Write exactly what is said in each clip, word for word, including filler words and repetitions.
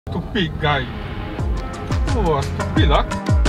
Stupid guy. Oh, stupid lah.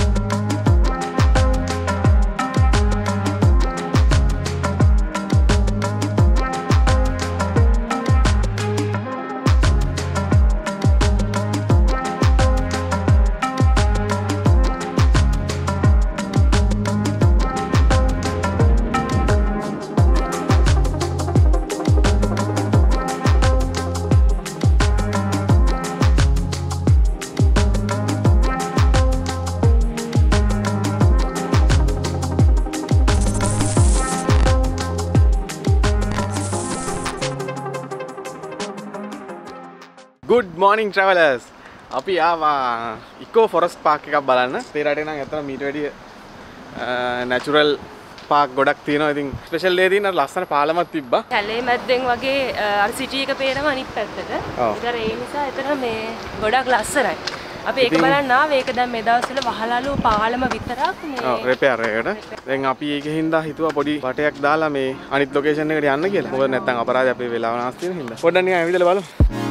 Good morning travelers. අපි ආවා Eco Forest Park එකක් බලන්න. ඒ රටේ නම් ඇත්තට මීට වැඩිය natural park ගොඩක් තියෙනවා. ඉතින් special day දින ලස්සන පාලමක් තිබ්බා. කැලේ මැද්දෙන් වගේ අර city එක පේනවා අනිත් පැත්තට. ඒතර ඒ නිසා එතන මේ ගොඩක් ලස්සනයි. අපි ඒක බලන්න ආවේ. ඒක දැන් මේ දවස්වල වහලාලු පාලම විතරක් මේ ඔව් repair එකකට. දැන් අපි ඒකෙන් හින්දා හිතුවා පොඩි වටයක් දාලා මේ අනිත් location එකට යන්න කියලා. මොකද නැත්තම් අපරාධය අපේ වෙලාව නාස්ති වෙන හින්දා. පොඩ්ඩක් නිකන් ඇවිදලා බලමු.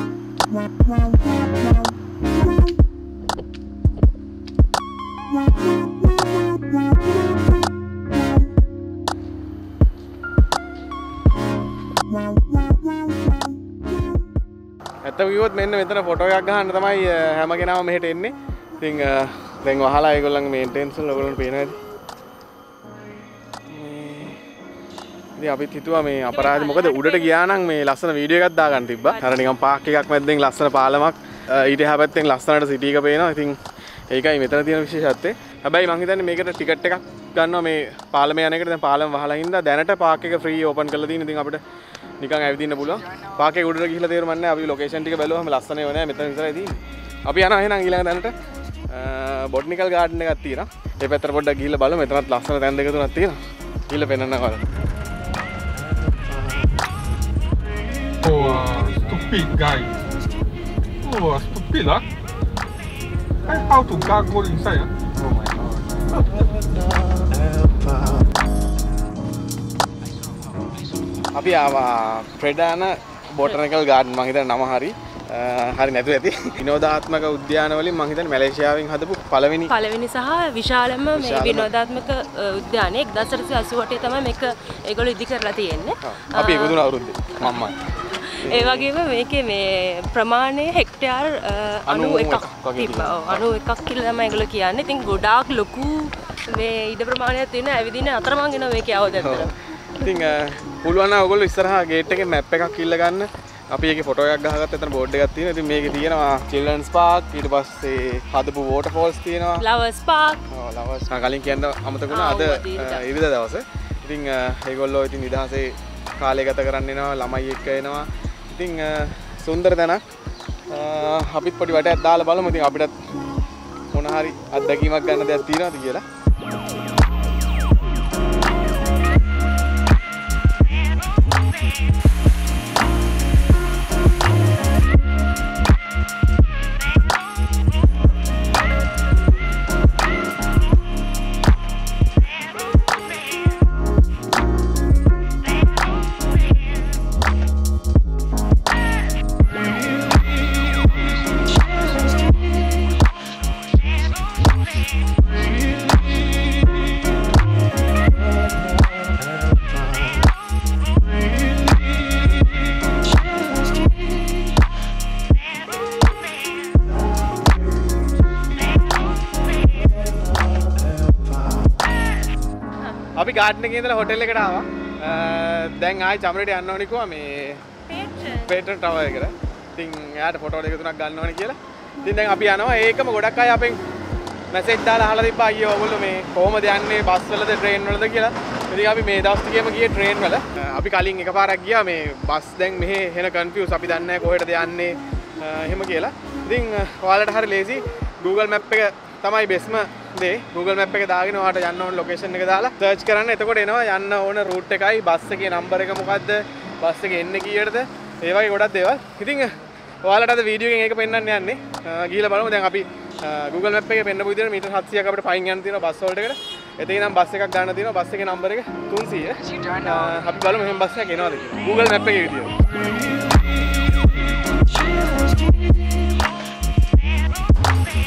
ඇත්තම කිව්වොත් මෙන්න මෙතන ෆොටෝ එකක් ගන්න තමයි හැම කෙනාම මෙහෙට එන්නේ. ඉතින් දැන් වහලා ඒගොල්ලන්ගේ මේන්ටෙනන්ස් වල ඔයගොල්ලන්ට පේනවා ඇති. ඉතින් අපිත් හිතුවා මේ අපරාධ මොකද උඩට ගියා නම් මේ ලස්සන වීඩියෝ එකක් දාගන්න තිබ්බා. අර නිකන් පාක් එකක් මැද්දෙන් ලස්සන පාලමක් ඊට එහා පැත්තෙන් ලස්සනට සිටි එක පේනවා. ඉතින් ඒකයි මෙතන තියෙන විශේෂත්වය. හැබැයි මං හිතන්නේ මේකට ටිකට් එකක් ගන්නවා මේ පාලම යන එකට. දැන් පාලම වහලා හින්දා දැනට පාක් එක ෆ්‍රී ඕපන් කරලා තියෙන. ඉතින් අපිට නිකන් ඇවිදින්න පුළුවන්. පාක් එක උඩට ගිහිල්ලා තේරුම් නැහැ. අපි ලොකේෂන් ටික බැලුවාම ලස්සන ඒවා නැහැ. මෙතන විතරයි තියෙන්නේ. අපි යනවා එහෙනම් ඊළඟ දැනට බොටනිකල් ගාඩන් එකක් තියෙනවා. ඒ පැත්තට පොඩ්ඩක් ගිහිල්ලා බලමු. මෙතනත් ලස්සන තැන් දෙක තුනක් තියෙනවා. ගිහිල්ලා පෙන්නන්න බලන්න. Oh, stupid guy. Oh, stupid lah. I how to gargle inside. Huh? Oh my god. අපි ආවා ප්‍රෙඩාන බොටනිකල් ගාඩන්. මං හිතන්නේ නම හරි. හරි නැතුව ඇති. විනෝදාත්මක උද්‍යාන වලින් මං හිතන්නේ මැලේසියාවෙන් හදපු පළවෙනි පළවෙනි සහ විශාලම මේ විනෝදාත්මක උද්‍යානය එක්දාස් අටසිය අසූ අටේ තමයි මේක ඒගොල්ලෝ ඉදි කරලා තියෙන්නේ. අපි ඒක දුන අවුරුද්දේ මම්මයි. ඒ වගේම මේකේ මේ ප්‍රමාණය හෙක්ටයාර් අනූ එකක් තිබ්බා. ඔව් අනූ එකක් කියලා තමයි ඒගොල්ලෝ කියන්නේ. ඉතින් ගොඩාක් ලොකු මේ ඉඩ ප්‍රමාණයක් තියෙන ඇවිදින අතරමං වෙනවා මේකේ අවදත්තර. ඉතින් පුළුවන් නම් ඔයගොල්ලෝ ඉස්සරහා ගේට් එකේ මැප් එකක් ඉල්ල ගන්න. අපි ඒකේ ෆොටෝ එකක් ගහගත්ත එතන බෝඩ් එකක් තියෙනවා. ඉතින් මේකේ තියෙනවා චිල්ඩ්‍රන්ස් පාක්, ඊට පස්සේ හදපු වෝටර්ෆෝල්ස් තියෙනවා. Flowers park. ඔව් ෆ්ලවර්ස්. මම කලින් කියන්න අමතක වුණා. අද ඉරිදා දවසේ. ඉතින් ඒගොල්ලෝ ඉතින් නිදහසේ කාලය ගත කරන්න එනවා, ළමයි එක්ක එනවා. ඉතින් සුන්දර තැනක්. අපිත් පොඩි වටයක් දාලා බලමු. ඉතින් අපිටත් මොන හරි අත්දැකීමක් ගන්න දෙයක් තියෙනවද කියලා. අපි ගාඩන් එකේ ඉඳලා හොටෙල් එකට ආවා. දැන් ආයි චමරේට යන්න ඕනේ කිව්වා මේ පේට්‍රන් ටවර් එකට. ඉතින් එයාට ෆොටෝ දෙක තුනක් ගන්න ඕනේ කියලා. ඉතින් දැන් අපි යනවා. ඒකම ගොඩක් අය අපෙන් මැසේජ් දාලා අහලා තිබ්බා අයියෝ ඔයගොල්ලෝ මේ කොහමද යන්නේ බස් වලද ට්‍රේන් වලද කියලා. ඉතින් අපි මේ දවස් ටිකේම ගියේ ට්‍රේන් වල. අපි කලින් එකපාරක් ගියා මේ බස් දැන් මෙහෙ එන කන්ෆියුස් අපි දන්නේ නැහැ කොහෙටද යන්නේ එහෙම කියලා. ඉතින් ඔයාලට හරි ලේසි Google Map එක තමයි බෙස්ම දේ. Google Map එක දාගෙන ඔයාලට යන්න ඕන ලොකේෂන් එක දාලා සර්ච් කරන්න. එතකොට එනවා යන්න ඕන රූට් එකයි බස් එකේ නම්බර් එක මොකද්ද, බස් එකේ එන්නේ කීයටද, ඒ වගේ ගොඩක් දේවල්. ඉතින් ඔයාලට අද වීඩියෝ එකෙන් ඒක පෙන්වන්න යන්නේ. ගිහලා බලමු. දැන් අපි Google Map එකේ පෙන්නපු විදිහට මීටර් හත්සියයක් අපිට පයින් යන්න තියෙනවා බස් වලට එකට. එතේ නම් බස් එකක් ගන්න තියෙනවා. බස් එකේ නම්බර් එක තුන්සිය. අපි බලමු එහෙම බස් එකක් එනවද කියලා. Google Map එකේ විදියට.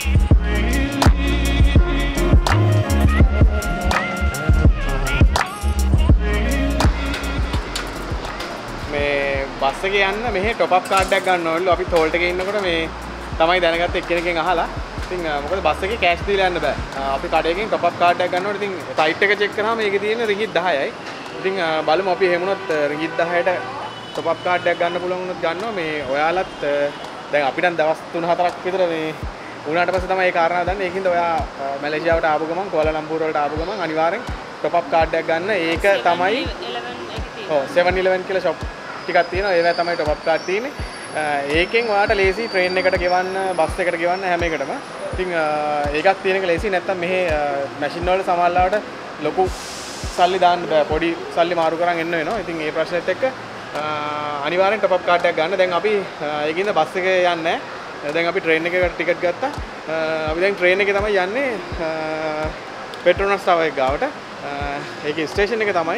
බස් එකේ යන්න මෙහෙ টොප් අප් කාඩ් එකක් ගන්න ඕනලු. අපි ටෝල්ට් එකේ ඉන්නකොට මේ තමයි දැනගත්තේ එක්කෙනෙක්ගෙන් අහලා. ඉතින් මොකද බස් එකේ කෑෂ් දීලා යන්න බෑ. අපි කඩේකින් টොප් අප් කාඩ් එකක් ගන්නකොට ඉතින් සයිට් එක චෙක් කරාම මේකේ තියෙන රිංගිත් දහයයි. ඉතින් බලමු අපි එහෙම වුණොත් රිංගිත් දහයට টොප් අප් කාඩ් එකක් ගන්න පුළුවන් වුණොත් ගන්නවා. මේ ඔයාලත් දැන් අපිට නම් දවස් තුන හතරක් විතර මේ උනාට පස්සේ තමයි මේ කාරණාව දන්නේ. ඒකින්ද ඔයා මැලේසියාවට ආපු ගමන් කෝලාලම්පූර් වලට ආපු ගමන් අනිවාර්යෙන් টොප් අප් කාඩ් එකක් ගන්න. ඒක තමයි ඔව් seven eleven කියලා shop ටිකක් තියෙනවා. ඒවා තමයි টොප් අප් කාඩ් තියෙන්නේ. ඒකෙන් ඔයාලට ලේසි ට්‍රේන් එකට ගෙවන්න, බස් එකට ගෙවන්න හැම එකටම. ඉතින් ඒකක් තියෙන එක ලේසි. නැත්තම් මෙහි මැෂින් වල සමහරවිට ලොකු සල්ලි දාන්න බෑ. පොඩි සල්ලි මාරු කරන් එන්න වෙනවා. ඉතින් ඒ ප්‍රශ්නෙත් එක්ක අනිවාර්යෙන් টොප් අප් කාඩ් එකක් ගන්න. දැන් අපි ඒකින්ද බස් එකේ යන්නේ නැහැ. දැන් අපි ට්‍රේන් එකකට ටිකට් ගත්තා. අපි දැන් ට්‍රේන් එකේ තමයි යන්නේ පෙට්‍රෝනස් ටවර් එක ගාවට. ඒකේ ස්ටේෂන් එක තමයි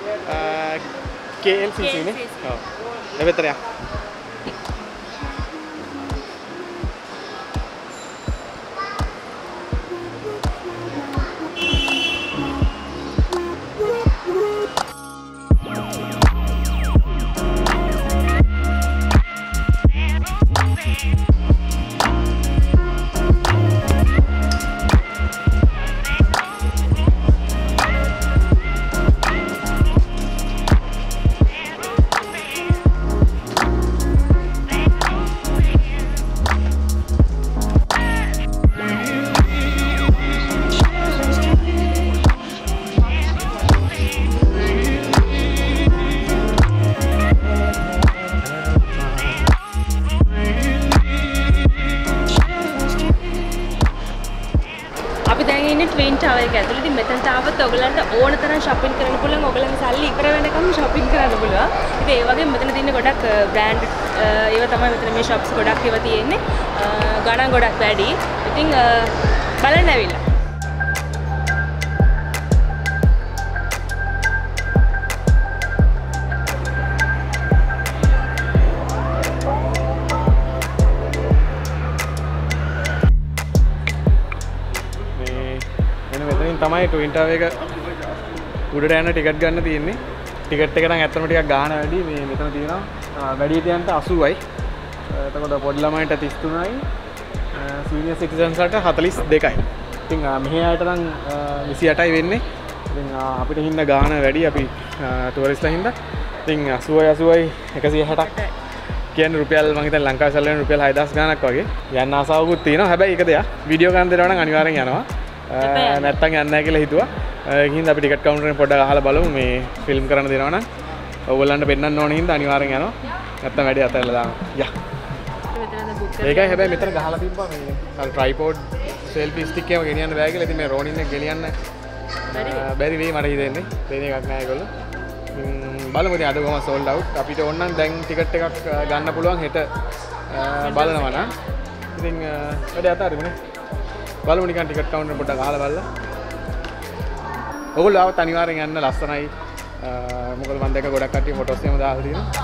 K L C C නේ. ඔව්. එවෙතර යන්න. ඇතුළේ මෙතනට ආවොත් ඔයගලන්ට ඕන තරම් shopping කරන්න පුළුවන්. ඔයගලන්ගේ සල්ලි ඉවර වෙනකම් shopping කරන්න පුළුවන්. ඉතින් ඒ වගේම මෙතන තියෙන ගොඩක් brand ඒවා තමයි මෙතන මේ shops ගොඩක් ඒවා තියෙන්නේ. ගණන් ගොඩක් වැඩි. ඉතින් බලන්න ඇවිල්ලා. තමයි ට්වින් ටවර් එක උඩට යන ටිකට් ගන්න තියෙන්නේ. ටිකට් එක නම් ඇත්තටම ටිකක් ගාණ වැඩි. මේ මෙතන තියෙනවා වැඩිහිටියන්ට අසූවයි. එතකොට පොඩි ළමයින්ට තිස් තුනයි. සීනියර් සිටිසන්ස්ලාට හතළිස් දෙකයි. ඉතින් මෙහි ආයත නම් විසි අටයි වෙන්නේ. ඉතින් අපිට හින්න ගාණ වැඩි. අපි ටුවරිස්ට්ලා හින්දා. ඉතින් අසූවයි අසූවයි එකසිය හැටක් කියන්නේ රුපියල් මම හිතන්නේ ලංකාවේ සල්ලි වෙන රුපියල් හයදාස් ගාණක් වගේ. යන්න ආසාවකුත් තියෙනවා. හැබැයි එක දෙයක් වීඩියෝ ගන්න දෙනවා නම් අනිවාර්යෙන් යනවා. නැත්තම් යන්නේ නැහැ කියලා හිතුවා. ඒකින් හින්දා අපි ටිකට් කවුන්ටරෙන් පොඩ්ඩක් අහලා බලමු මේ ෆිල්ම් කරන්න දෙනවා නම්. ඔයගොල්ලන්ට පෙන්නන්න ඕන හින්දා අනිවාර්යෙන් යනවා. නැත්තම් වැඩි අතහැරලා දානවා. යා. ඒකයි හැබැයි මෙතන ගහලා තිබ්බා මේ අර ට්‍රයිපෝඩ් සෙල්ෆි ස්ටික් එකම ගෙනියන්න බෑ කියලා. ඉතින් මේ රෝනින් එක ගෙනියන්න බැරි වෙයි මට හිතෙන්නේ. දෙන එකක් නෑ ඒගොල්ලෝ. බලමු ඉතින් අද කොහොම සෝල්ඩ් අවුට්. අපිට ඕන නම් දැන් ටිකට් එකක් ගන්න පුළුවන් හෙට බලනවා නම්. ඉතින් වැඩි අතාරිමුනේ. බලමු නිකන් ටිකට් කවුන්ටර් පොඩ්ඩක් අහලා බලලා. ඔයගොල්ලෝ ආවත් අනිවාර්යෙන් යන්න ලස්සනයි. මොකද මම දැක්ක ගොඩක් කට්ටිය ෆොටෝස් එහෙම දාලා තියෙනවා.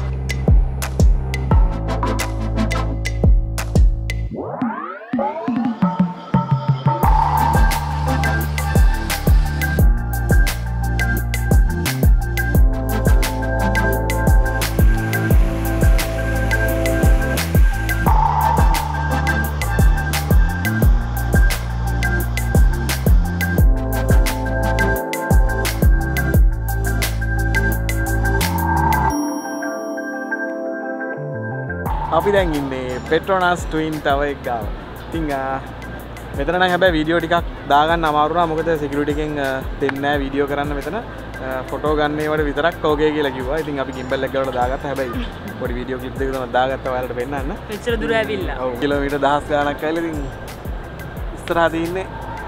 අපි දැන් ඉන්නේ පෙට්‍රෝනස් ට්වින් ටවර් එක ගාව. ඉතින් මෙතන නම් හැබැයි වීඩියෝ ටිකක් දාගන්න අමාරු නා. මොකද සිකියුරිටි එකෙන් දෙන්නේ නැහැ වීඩියෝ කරන්න මෙතන. ෆොටෝ ගන්න ඒවට විතරක් ඕකේ කියලා කිව්වා. ඉතින් අපි ගිම්බල් එක ගාවට දාගත්තා. හැබැයි පොඩි වීඩියෝ ක්ලිප් දෙක තමයි දාගත්තා ඔයාලට පෙන්නන්න. මෙච්චර දුර ඇවිල්ලා. ඔව් කිලෝමීටර් දහස් ගාණක් ඇවිල්ලා ඉතින් ඉස්සරහා තියෙන්නේ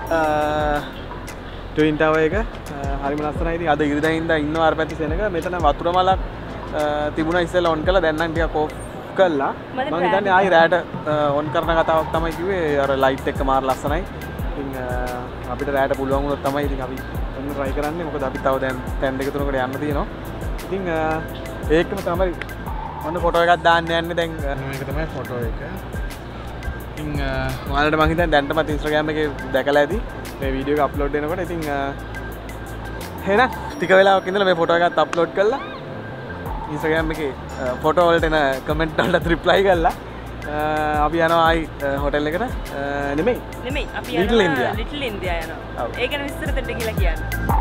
ට්වින් ටවර් එක. හරිම ලස්සනයි. ඉතින් අද ඉරිදා හින්දා ඉන්නවා අර පැත්තේ සෙනඟ. මෙතන වතුර මලක් තිබුණා ඉස්සෙල්ලා ඔන් කළා. දැන් නම් ටිකක් ඕෆ් කළා. මම හිතන්නේ ආයි රෑට ඔන් කරන කතාවක් තමයි කිව්වේ. අර ලයිට් එක මාර ලස්සනයි. ඉතින් අපිට රෑට පුළුවන් වුණොත් තමයි ඉතින් අපි ඔන්න try කරන්නේ. මොකද අපි තව දැන් තැන් දෙක තුනකට යන්න තියෙනවා. ඉතින් ඒකම තමයි ඔන්න ෆොටෝ එකක් දාන්න යන්නේ දැන්. මේක තමයි ෆොටෝ එක. ඉතින් ඔයාලට මම හිතන්නේ දැන්ටමත් Instagram එකේ දැකලා ඇති මේ වීඩියෝ එක අප්ලෝඩ් වෙනකොට. ඉතින් එහෙනම් ටික වෙලාවක් ඉඳලා මේ ෆොටෝ එකත් අප්ලෝඩ් කරලා Instagram එකේ ෆොටෝ වලට එන කමෙන්ට් වලට රිප්ලයි කරලා අපි යනවා ආයි හොටෙල් එකට නෙමෙයි නෙමෙයි අපි Little යනවා India. ලිටල් ඉන්දියා යනවා. ඒ ගැන විස්තර දෙන්න කියලා කියන්න.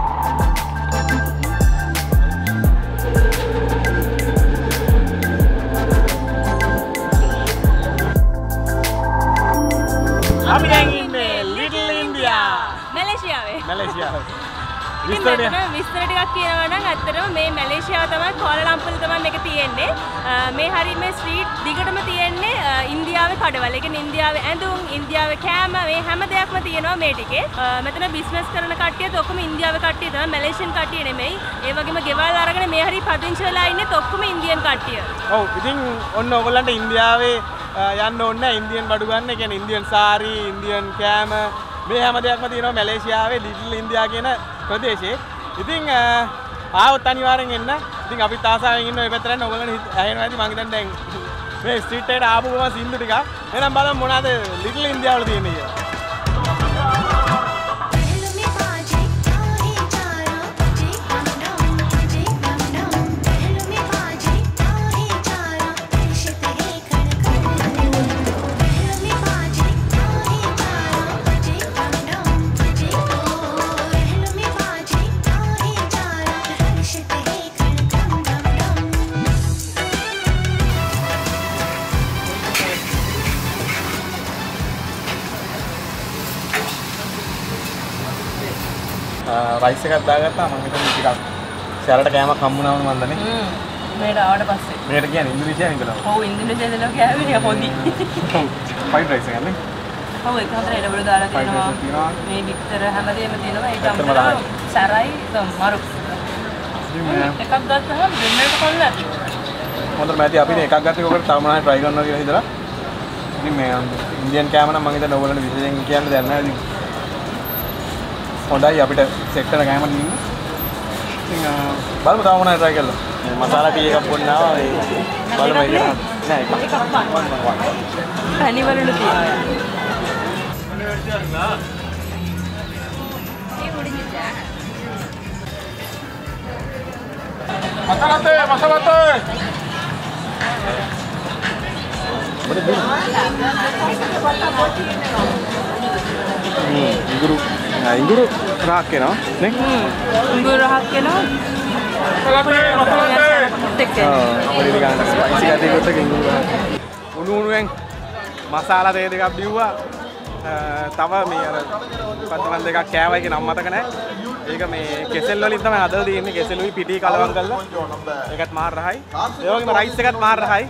අපි දැන් ඉන්නේ ලිටල් ඉන්දියා මැලේසියාවේ. මැලේසියාවේ. විස්තර විස්තර ටිකක් කියනවා නම් ඇත්තටම මේ මැලේසියාව තමයි කෝලාලම්පුරේ තමයි මේක තියෙන්නේ. මේ හරිය මේ ස්ට්‍රීට් දිගටම තියෙන්නේ ඉන්දියාවේ කඩවල. ඒ කියන්නේ ඉන්දියාවේ ඇඳුම්, ඉන්දියාවේ කෑම, මේ හැම දෙයක්ම තියෙනවා මේ ටිකේ. මෙතන බිස්නස් කරන කට්ටියත් ඔක්කොම ඉන්දියාවේ කට්ටිය තමයි, මැලේසියන් කට්ටිය නෙමෙයි. ඒ වගේම ගෙවල් අරගෙන මේ හරිය පදිංචි වෙලා ඉන්නේත් ඔක්කොම ඉන්දියන් කට්ටිය. ඔව් ඉතින් ඔන්න ඔයගොල්ලන්ට ඉන්දියාවේ යන්න ඕනේ නැහැ. ඉන්දියන් බඩු ගන්න. ඒ කියන්නේ ඉන්දියන් සාරි, ඉන්දියන් කෑම මේ හැම දෙයක්ම තියෙනවා මැලේසියාවේ ලිටල් ඉන්දියා කියන ප්‍රදේශයේ. ඉතින් ආවොත් අනිවාර්යෙන් එන්න. ඉතින් අපිත් ආසාවෙන් ඉන්න ඔය පැත්තට යන්න. ඔයගොල්ලන්ට ඇහෙනවා ඇති. මං හිතන්නේ දැන් මේ ස්ට්‍රීට් එකට ආපු ගමන් සින්දු ටික. එහෙනම් බලමු මොනවද ලිටල් ඉන්දියා වල තියෙන්නේ කියලා. රයිස් එකක් දාගත්තා මම හිතන්නේ ටිකක් සැරට කෑමක් හම්බුනාම මන් දන්නේ. හ්ම්. මේට ආවට පස්සේ. මේකට කියන්නේ ඉන්දුනීසියාවෙන් ඉඳලා. ඔව් ඉන්දුනීසියාවෙන් ඉඳලා කෑවේ නේ පොඩි. ඔව්. ෆ්‍රයිඩ් රයිස් එකක් නේ. ඔව් ඒක හතර එළවලු දාලා තියෙනවා. මේ විතර හැමදේම තියෙනවා. ඒක අමතරව සරයි තමාරු. එකක් ගත්තාම දෙන්නට කොල්ල ඇති. හොඳට මෑදී අපි නේ එකක් ගත්තේ ඔකට තව මොනවද try කරනවා කියලා හිතලා. ඉතින් මේ ඉන්දියන් කෑම නම් මම හිතන්නේ ඔයගොල්ලන්ට විශේෂයෙන් කියන්න දෙයක් නැහැ. ඉතින් හොඳයි අපිට සෙට් කරන කෑමක් නෙමෙයි. ඉතින් බලමු තව මොනවද try කරලා. මේ මසාලා ටී එකක් පොන්න ආවා. ඒ බලමු ඒක නෑ එකක්. පැණි වලලු තියෙනවා. Masalate, masalate. Boleh beli. Hmm, inguru. Nah, inguru rahak ke no? Nih? Hmm, inguru rahak ke no? Masalate, masalate. Oh, boleh diganti. Spicy kata ikut ke inguru. Unu-unu yang masalah teh dekat biwa. තව මේ අර පත්තරන් දෙකක් කෑවයි කියන නම් මතක නැහැ. ඒක මේ කෙසෙල් වලින් තමයි අදලා තියෙන්නේ. කෙසෙලුයි පිටි කලවම් කරලා. ඒකත් මාර රහයි. ඒ වගේම රයිස් එකත් මාර රහයි.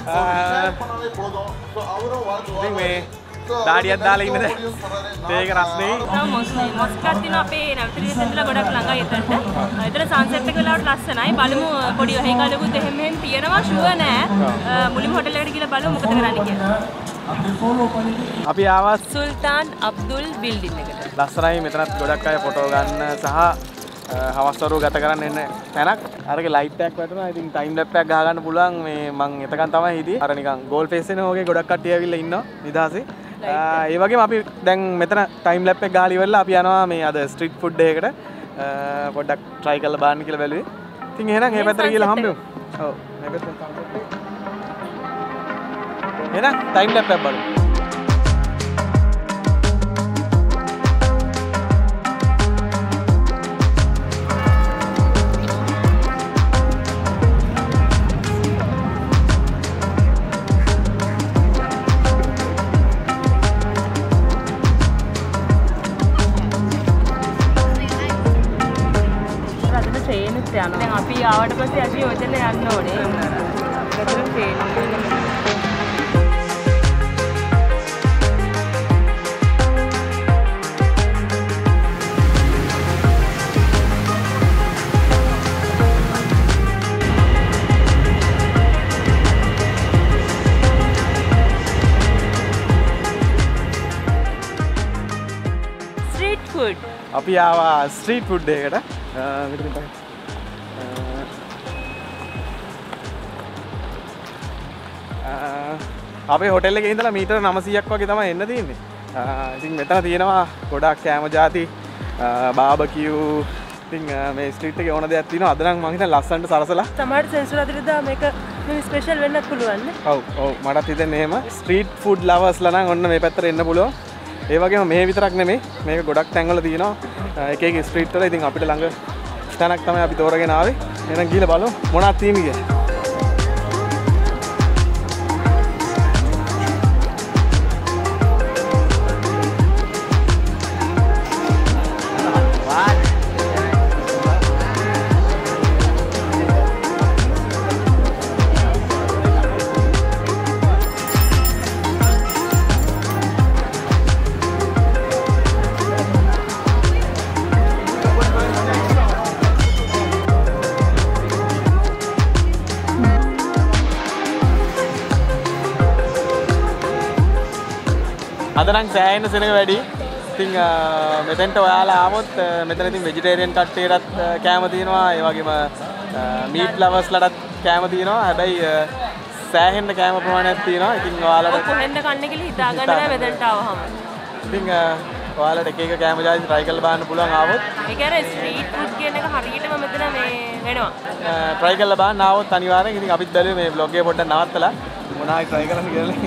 ඉතින් මේ දාඩියක් දාලා ඉන්නද? ඒක රස්නේ. මොස්කට් දින අපේ නැවතරිය සෙන්දලා ගොඩක් ළඟයි එතනට. එතන සන්සෙට් එක වෙලාවට ලස්සනයි. බලමු පොඩි වෙහිකලකුත් එහෙම මෙහෙම තියෙනවා ෂුවර් නෑ. මුලින්ම හොටෙල් එකට ගිහලා බලමු මොකද කරන්න කියලා. අපි ආවා සුල්තාන් අබ්දුල් බිල්ඩින් එකට. ලස්සනයි මෙතනත් ගොඩක් අය ෆොටෝ ගන්න සහ හවස්වරුව ගත කරන්න එන්න තැනක්. අරගේ ලයිට් එකක් වැටුණා. ඉතින් ටයිම් ලැප් එකක් ගහ ගන්න පුළුවන්. මේ මං එතකන් තමයි හිටියේ. අර නිකන් ගෝල් ෆේස් වෙන වගේ ගොඩක් කට්ටිය ඇවිල්ලා ඉන්නවා නිදාසේ. ඒ වගේම අපි දැන් මෙතන ටයිම් ලැප් එක ගහලා ඉවරලා අපි යනවා මේ අද ස්ට්‍රීට් ෆුඩ් එකකට. පොඩ්ඩක් try කරලා බලන්න කියලා බැලුවේ. ඉතින් එහෙනම් මේ පැත්තට ගිහලා හම්බෙමු. ඔව් මේ පැත්තට. එහෙනම් ටයිම් ලැප් එකක් බලමු. දැන් අපි ආවට පස්සේ අපි ඔතන යන්න ඕනේ. ඒකට ට්‍රේන් ස්ට්‍රීට් ෆුඩ්. අපි ආවා ස්ට්‍රීට් ෆුඩ් එකකට. මෙතන තමයි. අපේ හොටෙල් එකේ ඉඳලා මීටර නවසීයක් වගේ තමයි එන්න තියෙන්නේ. ඉතින් මෙතන තියෙනවා ගොඩක් කෑම ಜಾති බාබකියු. ඉතින් මේ ස්ට්‍රීට් එකේ ඕන දෙයක් තියෙනවා. අද නම් මම හිතන්නේ ලස්සනට සරසලා. සමහරට සෙන්සර් අතරින්ද මේක මේ ස්පෙෂල් වෙන්නත් පුළුවන් නේ. ඔව් ඔව් මටත් හිතෙන්නේ එහෙම. ස්ට්‍රීට් ෆුඩ් ලවර්ස්ලා නම් ඔන්න මේ පැත්තට එන්න පුළුවන්. ඒ වගේම මේ විතරක් නෙමෙයි. මේක ගොඩක් තැන්වල තියෙනවා. එක එක ස්ට්‍රීට් වල. ඉතින් අපිට ළඟ තැනක් තමයි අපි තෝරගෙන ආවේ. එහෙනම් ගිහලා බලමු මොනවද තියෙන්නේ කියලා. අද නම් සෑහෙන සෙනග වැඩි. ඉතින් මෙතෙන්ට ඔයාලා ආවොත් මෙතන ඉතින් වෙජිටේරියන් කට්ටියටත් කෑම තියෙනවා. ඒ වගේම මීට් ලවර්ස්ලටත් කෑම තියෙනවා. හැබැයි සෑහෙන කෑම ප්‍රමාණයක් තියෙනවා. ඉතින් ඔයාලට කොහෙන්ද කන්නේ කියලා හිතා ගන්න බෑ මෙතෙන්ට ආවහම. ඉතින් ඔයාලට එක එක කෑම ජාති try කරලා බලන්න පුළුවන් ආවොත්. ඒ කියන්නේ ස්ට්‍රීට් ෆුඩ් කියන එක හරියටම මෙතන මේ වෙනවා. try කරලා බලන්න ආවොත් අනිවාර්යෙන්. ඉතින් අපිත් බැලුවේ මේ vlog එක පොඩ්ඩක් නවත්තලා මොනවායි try කරන්න කියලා.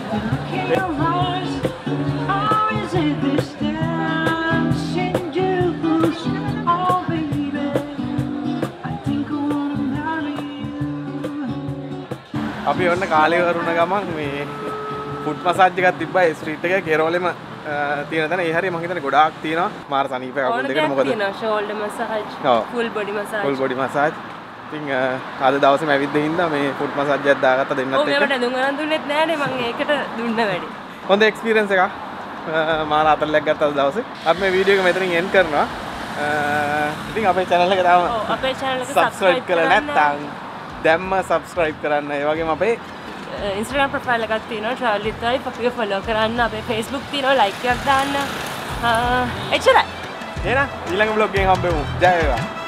අපි ඔන්න කාලේ වරුණ ගමන් මේ ෆුඩ් මසාජ් එකක් තිබ්බා ඒ ස්ට්‍රීට් එකේ කෙරෝලෙම තියෙන තැන. ඒ හරිය මම හිතන්නේ ගොඩාක් තියෙනවා. මාර සනීප කකුල් දෙකට මොකද තියෙනවා shoulder massage, full body massage. Full body massage. ඉතින් අද දවසේම ඇවිත් දෙහින්දා මේ ෆුඩ් මසාජ් එකක් දාගත්තා දෙන්නත් එක්ක. ඔව් මේවට දුන් ගණන් දුන්නෙත් නෑනේ මම ඒකට දුන්න වැඩි. හොඳ එක්ස්පීරියන්ස් එකක්. මාර අතල්ලක් ගත්තා අද දවසේ. අපි මේ වීඩියෝ එක මෙතනින් එන්ඩ් කරනවා. ඉතින් අපේ channel එක තාම ඔව් අපේ channel එක subscribe කරලා නැත්නම් දැම්ම subscribe කරන්න. ඒ වගේම අපේ Instagram profile එකක් තියෙනවා travel with life අපිව follow කරන්න. අපේ Facebook තියෙනවා like එකක් දාන්න. එච්චරයි. එහෙනම් ඊළඟ vlog එකෙන් හම්බෙමු. ජය වේවා.